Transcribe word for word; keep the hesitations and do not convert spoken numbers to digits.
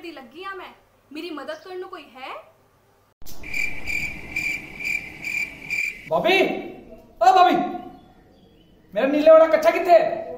दी लगी हाँ मैं, मेरी मदद करने कोई है? भाभी, ओ भाभी, मेरा नीले वाला कच्चा किथे है?